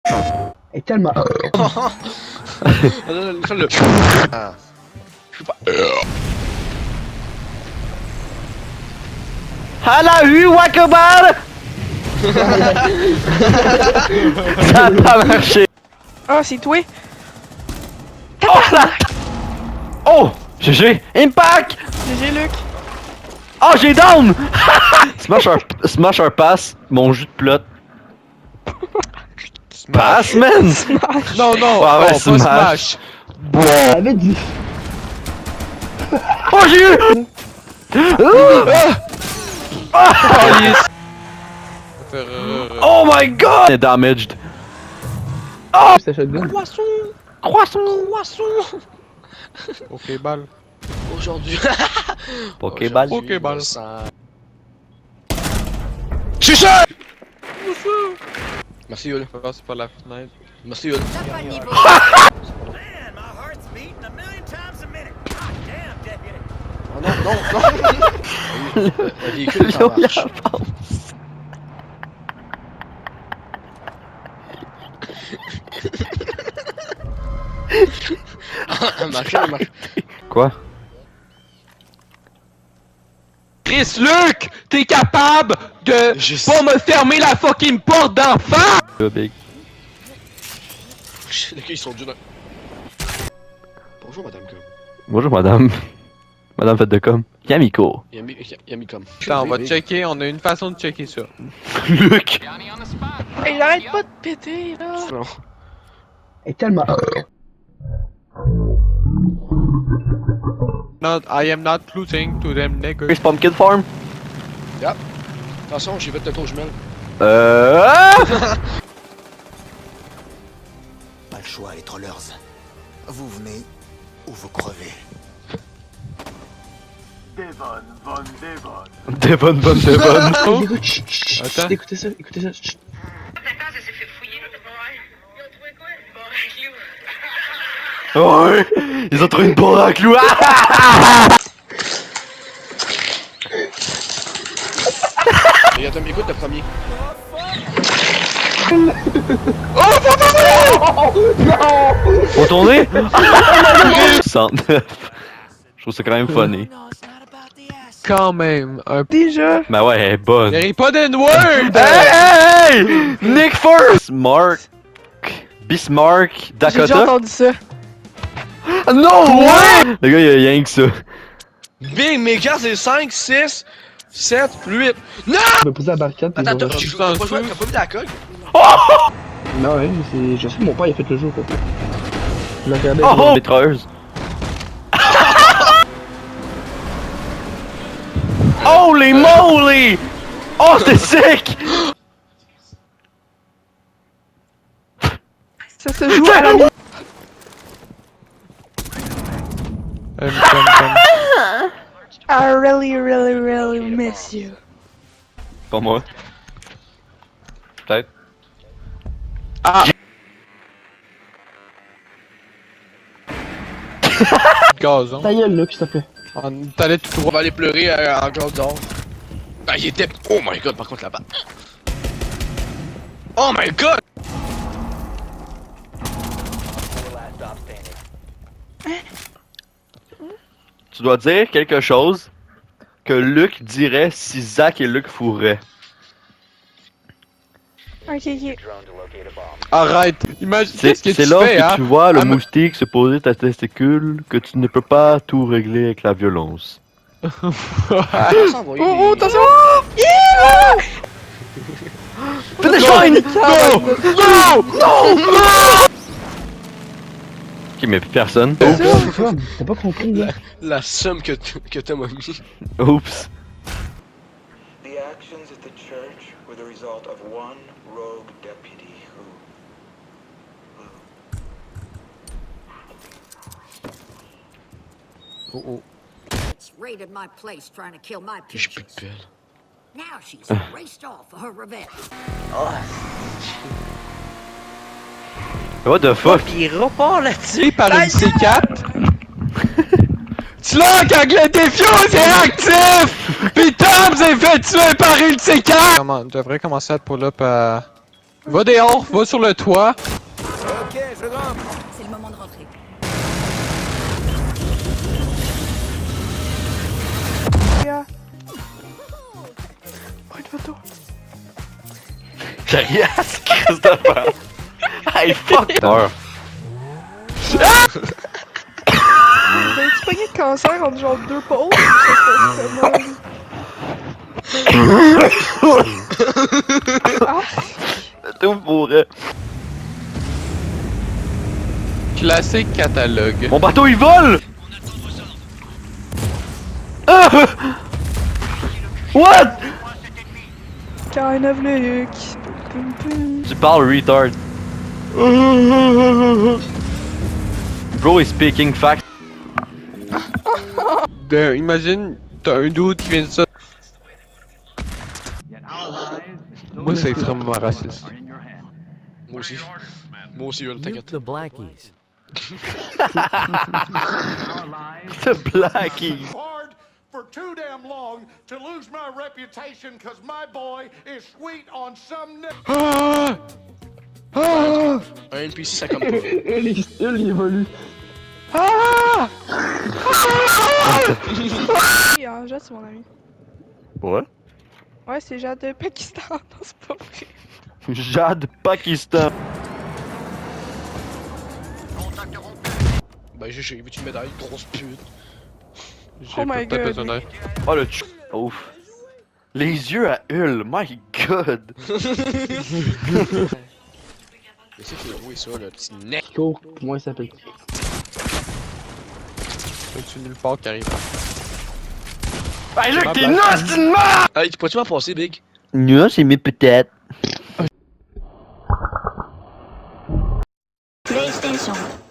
est tellement... Le... Ah. Je sais pas... À la rue, Wackabar! Ça a pas marché! Ah, c'est toi? Oh là! Oh! GG! Impact! GG, Luc. Oh, j'ai down! Smash or pass, mon jus de plot. Pass, man! Smash. Non, non, Ah ouais, pas smash. smash. J'avais dit... Oh, j'ai eu! Oh my god! Damaged. Oh! C'est shotgun. Croissant! Croissant! Croissant! Ok, balle. Aujourd'hui... Pokéball. Pokéball. Chicha! Merci Yul. Ah, c'est pas la fenêtre. Merci Yul. Oh non, non, non! Le véhicule est en marche. Marche, marche. Quoi? Chris Luc, t'es capable de Je pas me fermer la fucking porte d'enfant? Big. Les gars, ils sont durs. Bonjour, madame Com. Bonjour, madame. Madame fête de com. Yamiko. Yami Com. Attends, on va checker, on a une façon de checker ça. Luc! Hey, j'arrête pas de péter, là. Non. Est tellement... I am not losing to them niggas. Chris Pumpkin Farm? Attention, j'ai fait le tour jumelle. Pas le choix, les trollers. Vous venez ou vous crevez. Devon. Oh, écoute, chut, chut, chut, Attends. écoutez ça, écoutez ça. Chut. Attends, ça s'est fait fouiller. Ils ont trouvé quoi? Bon, avec Lou. Ouais! Ils ont trouvé une bourre à clou! Et attends, écoute le premier. Faut tourner? 109. Je trouve ça quand même funny. Quand même, un p... Déjà. Ben ouais, elle est bonne. Y'aurait pas d'N-word! Hey! Nick First! Bismarck, J'ai déjà Dakota. entendu ça. No way! Le gars, il a rien que ça. Bing, mes gars, c'est 5, 6, 7, 8. Non! Je me posais à la barricade. puis Attends, ils ont- t'as pas vu la coque? Non, ouais, je sais que mon père il a fait le jeu, quoi. Je l'ai regardé. Oh! Pétreuse. Holy moly! Oh, c'est sick! Ça se joue à la mi. I really miss you. Pas moi. Peut-être. Gazon. Ta gueule, Luc, s'il te plaît. T'allais tout On droit. va aller pleurer en Claude d'or. Ah, il était... Oh my god, par contre, là-bas. Oh my god! Tu dois dire quelque chose que Luc dirait si Zach et Luc fourraient. Ok. Arrête! Imagine, qu'est-ce que C'est tu là fais, que hein? tu vois le Ah, mais- moustique se poser ta testicule que tu ne peux pas tout régler avec la violence. On va s'envoyer Oh, des- attention! Finish line! No! Ok, mais personne. T'as pas compris, là? La somme que Tom a mis. Oups. The actions at the church were the result of one rogue deputy who... It's raided my place trying to kill my J'ai plus de peaches. pelle. Now she's raced off for her revenge. What the fuck? Il repart là-dessus. Tué par une C4. Tu l'as quand le défiance est actif! Pis Tom s'est fait tuer par une C4! Je devrais commencer à te pull up à Va dehors, va sur le toit. Ok, je rentre. C'est le moment de rentrer. Gars. Pas de photo. J'ai rien à ce Christopher. Hey, fuck peur. T'as-tu pogné de cancer entre genre 2 pauses? Ah! Tout pourrait. Classique catalogue. Mon bateau il vole! Ah! What? Kind of Luke. Pum, pum. Tu parles retard. Bro is speaking facts. Imagine, t'as un dude qui vient de ça. Moi, c'est extrêmement raciste. Moi aussi. Moi aussi, t'inquiète. The Blackies. Hard for too damn long to lose my reputation because my boy is sweet on some. Ah! Ah! Un NPC, ça comme pas. Il évolue. Ah! Il y a un Jade, c'est mon ami. Ouais? Ouais, c'est Jade de Pakistan. Non, c'est pas vrai. Jade Pakistan. Ben, j'ai vu une médaille, grosse pute. J'ai Oh my peut-être God. besoin d'aide. Oh le ch... Ouf. Les yeux à Hull, my god. Mais c'est qui oui ça, le petit nez. Pico, pour moi il s'appelle. C'est nulle part qui arrive. Hey Luc, t'es nuts, t'es une merde! Hey, tu peux-tu m'en passer, Big? Non, c'est mes peut-être. PlayStation.